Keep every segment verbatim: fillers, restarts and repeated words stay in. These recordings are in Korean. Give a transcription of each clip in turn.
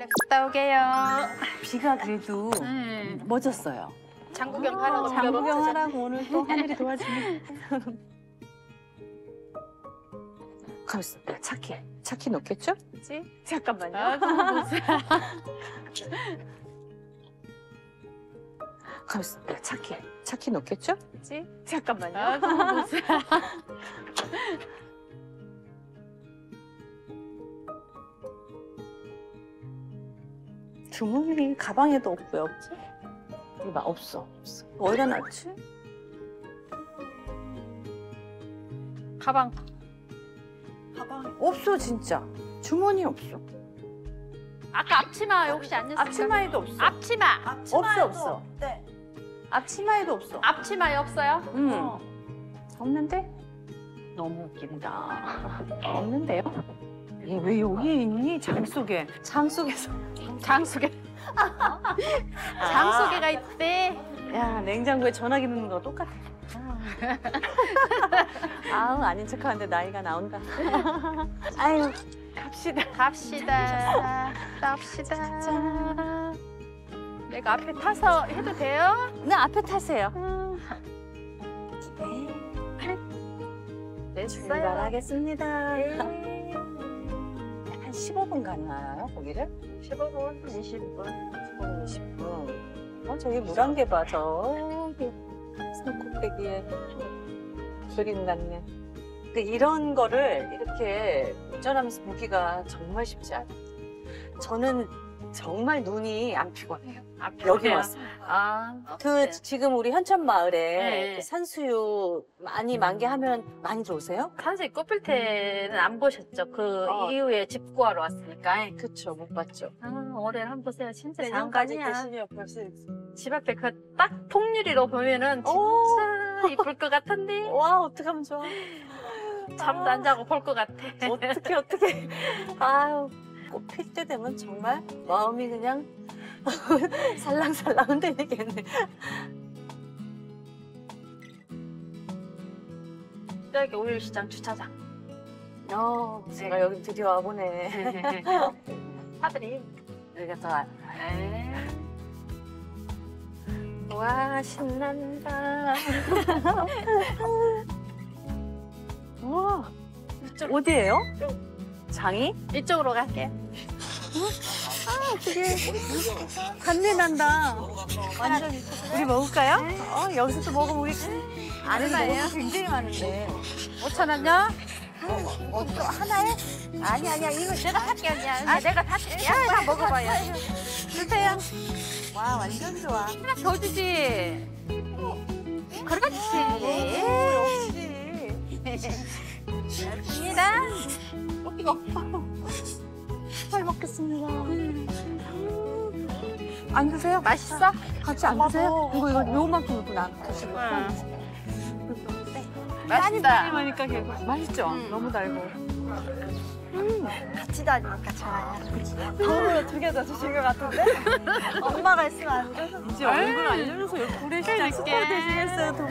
갔다 오게요. 비가 그래도 음. 멎었어요. 장구경 하라고 장구경 하라고 오늘 또 하늘이 도와주네. 가만있어. 내가 차키. 차키 넣겠죠? 그치? 잠깐만요. 아, 보세요. 가만있어. 내가 차키. 차키 넣겠죠? 그치? 잠깐만요. 아, 보세요. 주머니 가방에도 없고요. 없지? 이봐, 없어. 없어. 어디다 놨지? 가방. 가방에 없어, 진짜. 주머니 없어. 아까 앞치마 혹시 안 냈어요? 앞치마에도 없어. 앞치마. 없어, 없어. 네. 앞치마에도 없어. 앞치마에 없어요? 응. 어. 없는데? 너무 웃긴다. 없는데요? 얘 왜 여기 있니? 장 속에. 장 속에서. 장수개. 장수개가 있대. 야, 냉장고에 전화기 넣는 거 똑같아. 아우, 아닌 척하는데 나이가 나온다. 아유, 갑시다. 갑시다. 갑시다. 내가 앞에 타서 해도 돼요? 네, 앞에 타세요. 됐어요. 출발하겠습니다. 한 십오 분 가나요, 거기를? 십오 분, 이십 분. 십오 분, 이십 분. 어, 저기 물안개 봐, 저기. 산꼭대기에 그림 같네. 근데 이런 거를 이렇게 운전하면서 보기가 정말 쉽지 않아요. 저는 정말 눈이 안 피곤해요. 아, 여기 왔어요. 아, 그 지금 우리 현천 마을에 네. 그 산수유 많이 만개하면 많이 들어오세요? 산수유 꽃필 때는 안 보셨죠? 그 어. 이후에 집 구하러 왔으니까. 그쵸, 못 봤죠. 아, 올해 한번 보세요. 진짜 내년까지 장관이야. 계시면 볼 수 있어요. 집 앞에 그 딱 통유리로 보면은 오. 진짜 이쁠 것 같은데. 와, 어떡하면 좋아. 잠도 안 자고 볼 것 같아. 어떻게 어떻게. 아유, 꽃 필 때 되면 정말 마음이 그냥 살랑살랑 흔들리겠네. 여기 오일시장 주차장. 어, 제가 여기 드디어 와보네. 사들이. 여기가 더. 네. 와, 신난다. 우와, 이쪽, 어디예요? 장이? 이쪽으로 갈게요. 되게 간내 난다. 완전 우리 먹을까요? 어, 여기서 또 먹으면 우리 아는 얼마예요? 먹을 거 굉장히 많은데. 오천 원요? 어, 또 하나에? 아니 아니야, 이거 내가 살게 언니야. 아, 내가 살게. 다 먹어봐요. 주세요. 와, 완전 좋아. 하나 더 주지. 그렇지. 역시. 입니다. 이거. 잘 먹겠습니다. 안 드세요? 맛있어? 같이 안 드세요? 이거 이거 요만큼 넣고 나 드시고. 맛있다. 하니까 계속 맛있죠? 음. 너무 달고. 같이 다니니까 잘해요. 덕으로 두 개 더 주신 것 같은데? 엄마가 있으면 안 돼서. 이제 얼굴 알려줘서 여기 구례시장 스타 되시겠어요, 두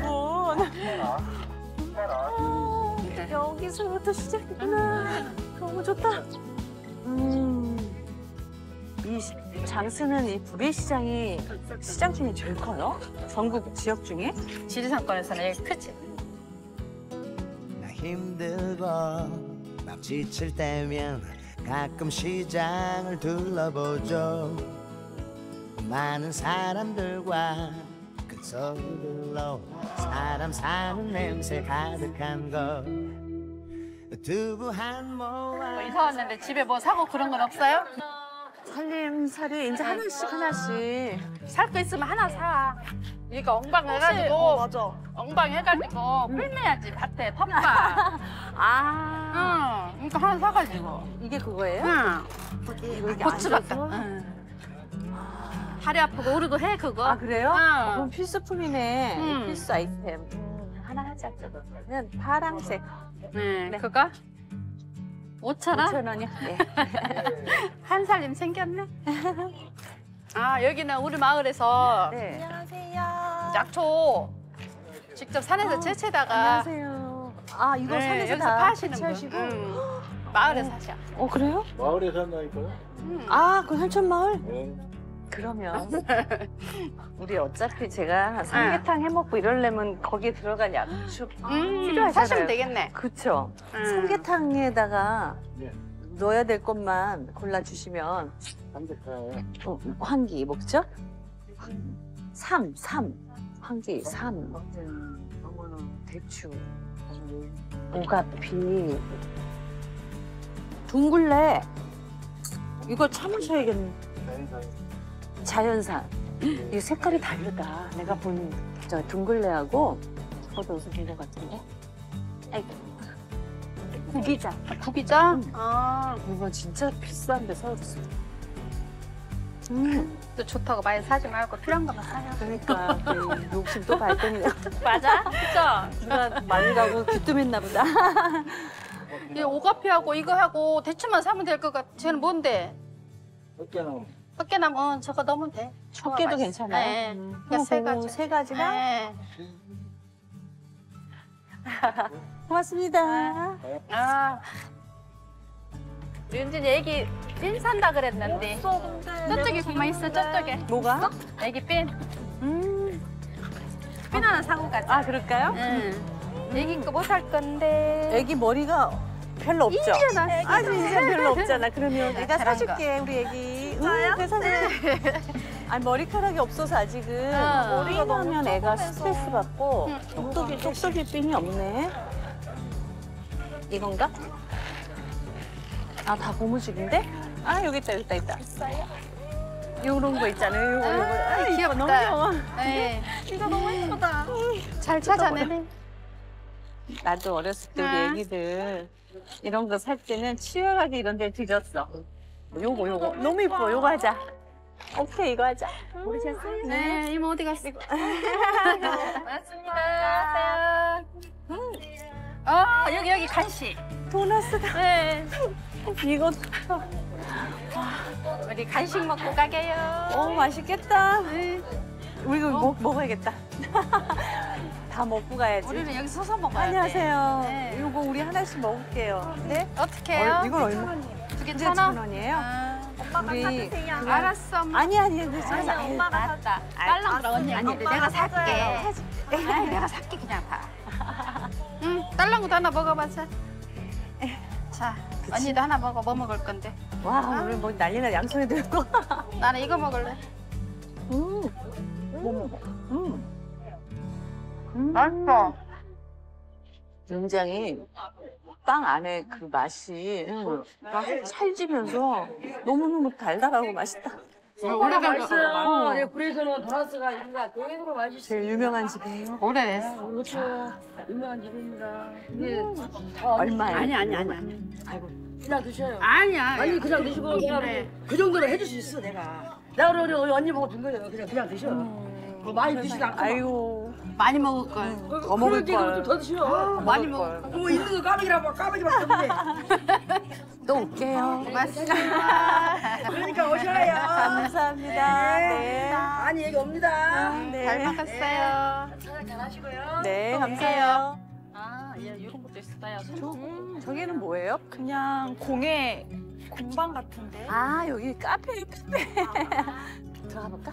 분. 아, 여기서부터 시작이구나. 너무 좋다. 음, 이 시- 장수는 이 구례시장이 시장 중에 제일 커요? 전국 지역 중에? 지리산권에서는 여기 크지. 나 힘들고 막 지칠 때면 가끔 시장을 둘러보죠. 많은 사람들과 큰 소리들로 사람 사는 냄새 가득한 곳 두부 한 모아 이사 왔는데 집에 뭐 사고 그런 건 없어요? 살림살이 이제 하나씩 하나씩. 살 거 있으면 하나 사. 이거 엉방 어, 해가지고 맞아. 엉방 해가지고 뿔매야지 밭에 텃밭. 아, 응. 이거 하나 사가지고. 이게 그거예요? 응. 이거 이렇게 고추 같다. 앉아서? 응. 다리 아프고 오르고 해 그거. 아, 그래요? 응. 그럼 필수품이네. 음. 필수 아이템. 음, 하나 하자, 저거. 그냥 파랑색. 네. 네. 그거 오천 원? 오천 원이요? 네. 한 살림 생겼네. 아 여기는 우리 마을에서 네. 안녕하세요. 약초 직접 산에서 채취다가 안녕하세요. 아, 이거 네, 산에서 여기서 다 파시는 분. 채취하시고. 응. 마을에 사셔. 어 그래요? 마을에 산다니까요? 아, 그 한천마을? 네. 그러면 우리 어차피 제가 삼계탕 해먹고 이러려면 거기에 들어갈 약주 음, 필요하잖아요. 사시면 되겠네. 그쵸? 음. 삼계탕에다가 네. 넣어야 될 것만 골라주시면 삼계탕에 어, 황기 먹죠? 삼, 삼. 황기, 삼. 한번은 대추, 오가피, 둥글레. 이거 참으셔야겠네. 자연산. 이 색깔이 다르다. 내가 본 저 둥글레하고 저도 어디서 본 것 같은데. 아이고. 구기자. 구기자? 아, 이건 진짜 비싼데 사왔어. 음, 또 좋다고 많이 사지 말고 필요한 것만 사요. 그러니까 그 욕심 또 발동이 맞아? 그쵸? 누가 많이 가고 귀뜸했나 보다. 이 오가피하고 이거 하고 대추만 사면 될 것 같아. 쟤는 뭔데? 어깨나무. 헛개나무 어, 저거 넣으면 돼. 헛개도 괜찮아요. 네. 음, 그냥 세 그거 가지. 세 가지랑 네. 고맙습니다. 아, 윤진 애기 핀 산다 그랬는데 저쪽에 그만 있어. 저쪽에 뭐가? 애기 핀. 음. 핀 하나 사고 가자. 아 그럴까요? 응. 애기 거 못 살 건데. 애기 머리가 별로 없죠? 이제나. 아직 이제 별로 없잖아. 그러면 내가 잘한 사줄게 우리 애기. 진짜요? 응, 사줄게. 아니 머리카락이 없어서 아직은 어. 머리가 하면 애가 스트레스 받고 응. 똑똑이 똑똑이 핀이 없네. 이건가? 아 다 고무줄인데? 아 여기 있다 여기 있다 있다. 요런 거 있잖아요. 요거 요거. 아, 아, 이뻐, 귀엽다. 너무 귀여워. 네. 이거 너무 예쁘다. 잘 찾아내네. 나도 어렸을 때 우리 아. 애기들 이런 거 살 때는 치열하게 이런 데를 뒤졌어. 요거 요거 너무 이뻐. 요거 하자. 오케이 이거 하자. 우리 잤어요? 네, 이모 어디 갔어? 고맙습니다. 음. 어, 여기 여기 간식. 도넛스다. 네. 이거 우리 간식 먹고 가게요. 어 맛있겠다. 네. 우리 이거 먹, 먹어야겠다. 다 먹고 가야지. 우리는 여기 서서 먹어야 돼. 안녕하세요. 네. 요거 우리 하나씩 먹을게요. 네? 어떻게 해요? 어, 이건 얼마? 두개 이게 천 천 원? 원이에요? 아, 우리 그거- 알았어. 엄마. 아니 아니 괜찮아. 아니, 엄마가 사다. 딸랑 그럼 언니 아니 내가 살게. 아니, 내가 살게 그냥 다. 응, 딸랑도 하나 먹어봐자. 자, 언니도 하나 먹어. 뭐 먹을 건데? 와 오늘 뭐 난리나 양손에 들고. 나는 이거 먹을래. 음. 뭐 먹어? 음. 음. 맛있어. 굉장히 빵 안에 그 맛이 음, 찰지면서 너무너무 달달하고 맛있다. 오래된 거. 어. 예, 그래서는 도나스가 여기가 동행으로 맛있어요. 제일 유명한 집이에요. 오래됐어. 그렇죠. 유명한 집입니다. 이게 얼마예요? 아니 아니 아니 아니. 아이고. 그냥 드셔요. 아니야. 아니 그냥 드시고 그냥 그래. 그 정도로 해줄 수 있어 내가. 내가 우리 우리 언니 보고 준 거잖아. 그냥 그냥 드셔. 뭐 많이 드시지 않고. 아이고. 많이 먹을 걸. 그, 더 먹을 걸. 좀더 드셔. 많이 먹을 먹을 뭐 있는 거 까마귀라고 까마귀밖에 없는데. 또 올게요. 고맙습니다. 그러니까 오셔요. 감사합니다. 네. 아니 얘기 옵니다. 네. 잘 먹었어요. 잘하시고요. 네, 감사해요. 아, 얘 이런 것도 있었어요. 음, 저기는 뭐예요? 그냥 공예 공방 같은데. 아, 여기 카페, 카페. 들어가 볼까?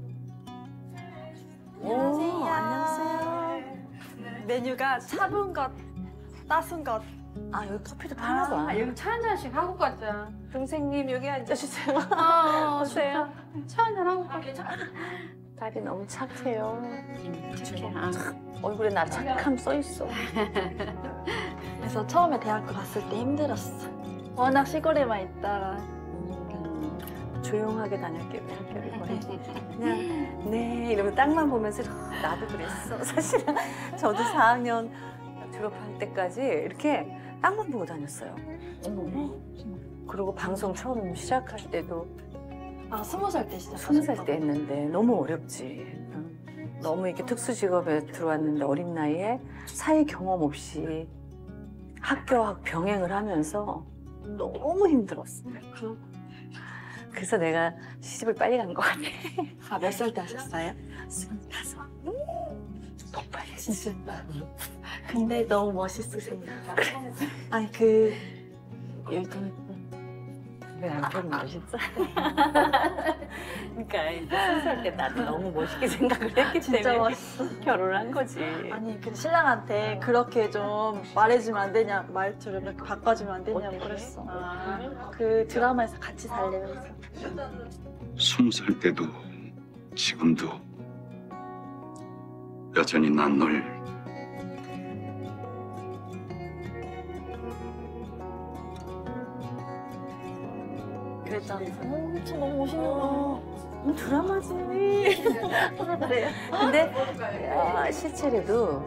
오, 안녕하세요. 메뉴가 차분 것, 따순 것. 아, 여기 커피도 파나 봐. 여기 차 한 잔씩 하고 가자. 동생님, 여기 앉아주세요. 어, 오세요. 차 한 잔 하고 가자. 딸이 너무 착해요. 이렇게. 아. 얼굴에 나 착함 써있어. 그래서 처음에 대학교 갔을 때 힘들었어. 워낙 시골에만 있다가. 음, 조용하게 다녔기 학교를 거의. 그냥 네 이러면 땅만 보면서 나도 그랬어. 사실은 저도 사 학년 졸업할 때까지 이렇게 땅만 보고 다녔어요. 그리고 방송 처음 시작할 때도 아, 스무 살 때 시작. 스무 살 때 했는데 너무 어렵지. 응. 너무 이렇게 특수 직업에 들어왔는데 어린 나이에 사회 경험 없이 학교학 병행을 하면서 너무 힘들었어. 그래서 내가 시집을 빨리 간 것 같아. 아, 몇 살 때 하셨어요? 스물다섯. 너무 빨리. 진짜. 근데 너무 멋있으세요. 아니, 그, 요즘 왜 남편 멋있어? 그러니까 이제 순살 때 나도 너무 멋있게 생각을 했기 진짜 때문에 멋있어. 결혼을 한 거지. 아니 그 신랑한테 그렇게 좀 말해주면 안 되냐 말투를 그렇게 바꿔주면 안 되냐고 그랬어. 그 드라마에서 같이 살려면서. 스무 살 때도 지금도 여전히 난 널 그랬잖아. 엄청 너무 멋있는 음, 드라마지. 그래요? 근데 아, 실제로도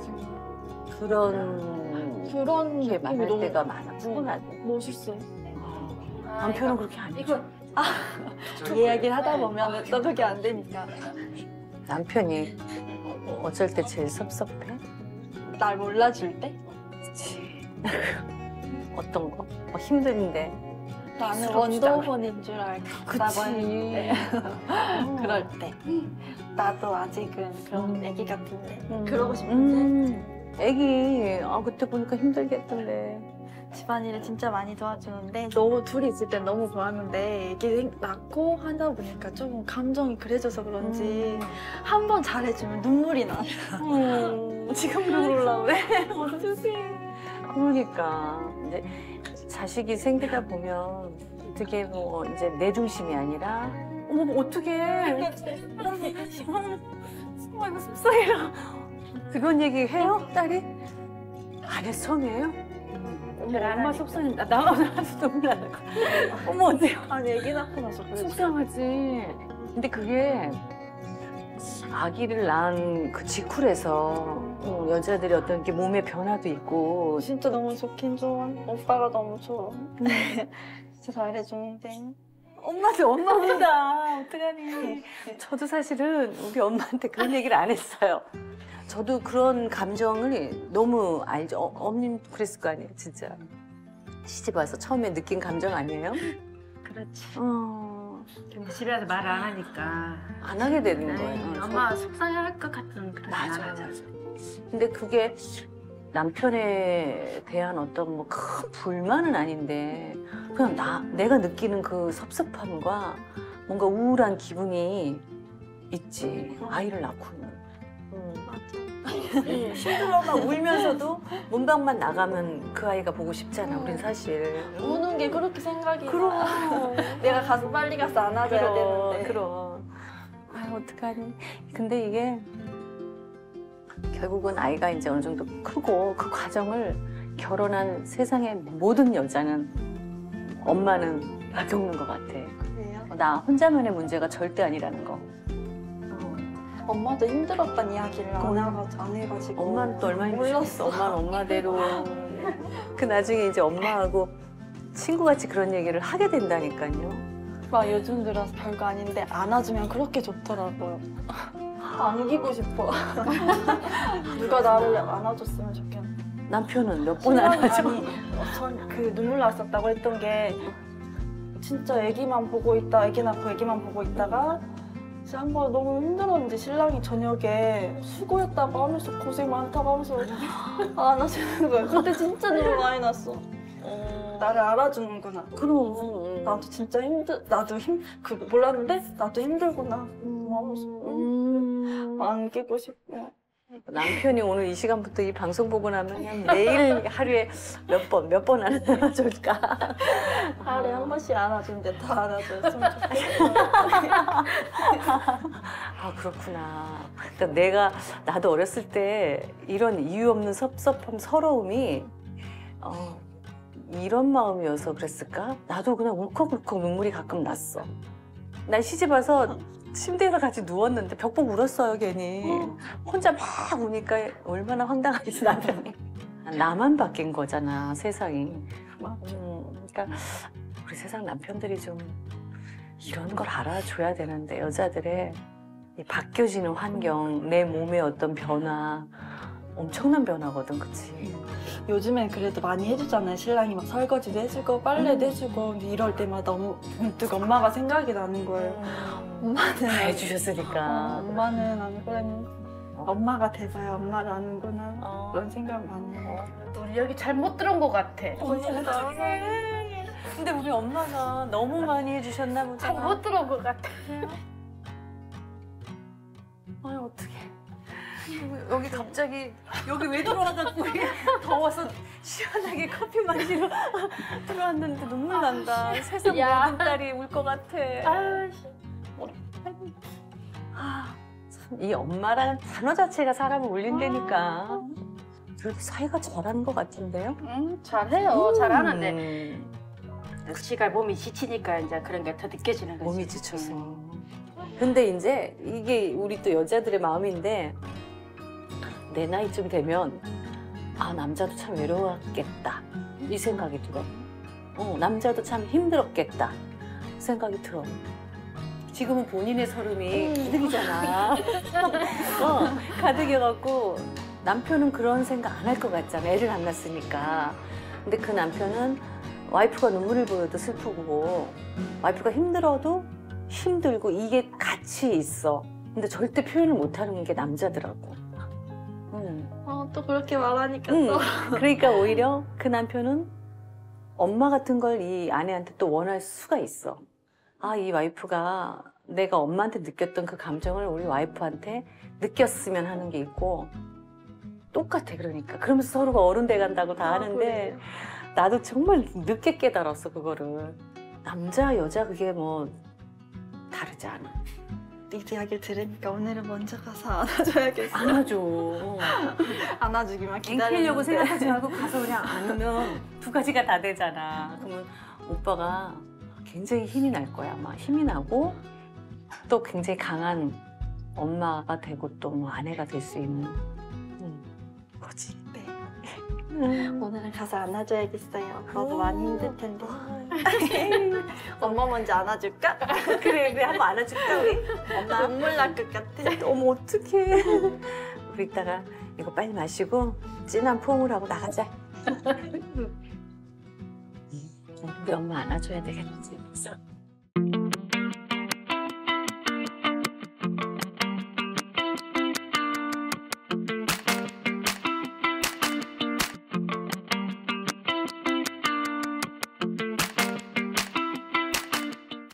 그런 그런 게 느낌이 많을 너무 때가 많아. 푸근하고. 멋있어. 남편은 그렇게 안 해. 이야기를 하다 보면 또 그게 안 되니까. 남편이 어쩔 때 제일 섭섭해? 날 몰라줄 때? 그치. 어떤 거? 어, 힘든데. 나는 부럽지도 원더우먼인 줄 알다고 했는데 그럴 때 나도 아직은 그런 애기 같은데 그러고 싶은데 음, 애기 아 그때 보니까 힘들겠던데. 집안일을 진짜 많이 도와주는데 너무 둘이 있을 땐 너무 좋았는데 애기 낳고 하다 보니까 좀 감정이 그래져서 그런지 한 번 잘해주면 눈물이 나. 음, 지금 눈물 올라오네. 어떡해. 그러니까 이제 자식이 생기다 보면 어떻게 뭐 이제 내 중심이 아니라 어머 어떻게 어머 속상해라. 그런 얘기 해요 딸이? 안 해 성해요? 어머 엄마 속상해. 나 나가서 눈물 나는 거. 어머 어때요? 아니 애기 낳고 나서 그래. 속상하지. 근데 그게 아기를 낳은 그 직후라서 어, 여자들이 어떤 이렇게 몸의 변화도 있고 진짜 너무 좋긴 좋아. 오빠가 너무 좋아. 진짜 잘해주는데. 엄마도 엄마 운다. 어떡하니. 저도 사실은 우리 엄마한테 그런 얘기를 안 했어요. 저도 그런 감정을 너무 알죠. 어, 엄님 그랬을 거 아니에요, 진짜. 시집 와서 처음에 느낀 감정 아니에요? 그렇지. 어, 근데 집에 와서 말을 안 하니까 안 하게 되는 에이, 거예요. 엄마가 속상해할 것 같은 그런 맞아, 말을 맞아. 근데 그게 남편에 대한 어떤 뭐 큰 불만은 아닌데 그냥 나 내가 느끼는 그 섭섭함과 뭔가 우울한 기분이 있지. 아이를 낳고는. 음. 음, 힘들어 막 울면서도 문방만 나가면 그 아이가 보고 싶잖아. 우린 사실. 우는 게 그렇게 생각이 그럼. 나. 내가 가서 빨리 가서 안아줘야 되는데. 그럼. 아유 어떡하니. 근데 이게 결국은 아이가 이제 어느 정도 크고 그 과정을 결혼한 세상의 모든 여자는 엄마는 다 겪는 것 같아. 그래요? 나 혼자만의 문제가 절대 아니라는 거. 엄마도 힘들었단 이야기를 안, 해가지고, 안 해가지고. 엄마는 또 얼마나 힘들었어. 엄마는 엄마대로. 그 나중에 이제 엄마하고 친구같이 그런 얘기를 하게 된다니까요. 막 요즘 들어서 별거 아닌데 안아주면 그렇게 좋더라고요. 안기고 싶어. 누가 나를 안아줬으면 좋겠네. 남편은 몇 번 안아줘. 전그 눈물 났었다고 했던 게 진짜 애기만 보고 있다, 애기 낳고 애기만 보고 있다가 진짜 한 번 너무 힘들었는데 신랑이 저녁에 수고했다고 하면서 고생 많다고 하면서 안아주는 거야. 그때 진짜 눈물 많이 났어. 나를 알아주는구나. 그럼. 나도 진짜 힘들, 나도 힘, 그 몰랐는데 나도 힘들구나. 하면서 음. 안기고 싶어. 남편이 오늘 이 시간부터 이 방송 보고 나면 그냥 매일 하루에 몇 번, 몇 번 안아줄까? 하루에 한 번씩 안아주는데 다 안아줬으면 좋겠어. 아, 그렇구나. 그러니까 내가, 나도 어렸을 때 이런 이유 없는 섭섭함, 서러움이 어, 이런 마음이어서 그랬을까? 나도 그냥 울컥울컥 눈물이 가끔 났어. 난 시집 와서 침대에서 같이 누웠는데 벽 보고 울었어요, 괜히. 혼자 막 우니까 얼마나 황당하겠어, 남편이. 나만 바뀐 거잖아, 세상이. 음, 그러니까 우리 세상 남편들이 좀 이런 걸 알아줘야 되는데, 여자들의 이 바뀌어지는 환경, 내 몸의 어떤 변화, 엄청난 변화거든, 그치? 요즘엔 그래도 많이 해주잖아요. 신랑이 막 설거지도 해주고 빨래도 해주고. 근데 이럴 때마다 너무 문득 엄마가 생각이 나는 거예요. 엄마는 다 해주셨으니까. 어, 엄마는 안 그랬는데 엄마가 돼서야 엄마를 아는구나. 어. 그런 생각 많이 해요. 우리 여기 잘못 들은 것 같아. 언니 사랑해. 근데 우리 엄마가 너무 많이 해주셨나 보다. 잘 못 들어온 것 같아. 아유 어떡해. 여기 갑자기 여기 왜 들어와가지고 더워서 시원하게 커피 마시러 들어왔는데 눈물 난다. 세상 야. 모든 딸이 울 것 같아. 아유, 아, 참, 이 엄마라는 단어 자체가 사람을 울린다니까. 그래도 사이가 잘하는 것 같은데요? 음, 잘해요. 잘하는데 음, 지가 몸이 지치니까 이제 그런 게 더 느껴지는 거지. 몸이 지쳐서. 음. 근데 이제 이게 우리 또 여자들의 마음인데 내 나이쯤 되면 아 남자도 참 외로웠겠다 이 생각이 들어. 어 남자도 참 힘들었겠다 생각이 들어. 지금은 본인의 서름이 가득이잖아. 어, 가득이어갖고 남편은 그런 생각 안 할 것 같잖아. 애를 안 낳았으니까. 근데 그 남편은 와이프가 눈물을 보여도 슬프고 와이프가 힘들어도 힘들고 이게 같이 있어. 근데 절대 표현을 못하는 게 남자더라고. 음. 어, 또 그렇게 말하니까 음. 또. 그러니까 오히려 그 남편은 엄마 같은 걸 이 아내한테 또 원할 수가 있어. 아, 이 와이프가 내가 엄마한테 느꼈던 그 감정을 우리 와이프한테 느꼈으면 하는 게 있고 똑같아. 그러니까 그러면서 서로가 어른 돼 간다고 다 아, 하는데 그래요? 나도 정말 늦게 깨달았어 그거를. 남자 여자 그게 뭐 다르지 않아. 이 이야기를 들으니까 오늘은 먼저 가서 안아줘야겠어. 안아줘. 안아주기만 앵키려고 기다렸는데. 생각하지 말고 가서 그냥 안으면 두 가지가 다 되잖아. 그러면 오빠가 굉장히 힘이 날 거야. 아마 힘이 나고 또 굉장히 강한 엄마가 되고 또 뭐 아내가 될 수 있는 음, 거지. 네. 음. 오늘은 가서 안아줘야겠어요. 너도 많이 힘들 텐데. 아, 엄마 먼저 안아줄까? 그래 그래 한번 안아줄까 우리? 엄마. 눈물 날 것 같아. 어머 어떡해. 우리 이따가 이거 빨리 마시고 진한 포옹을 하고 나가자. 우리 엄마 안아줘야 되겠지.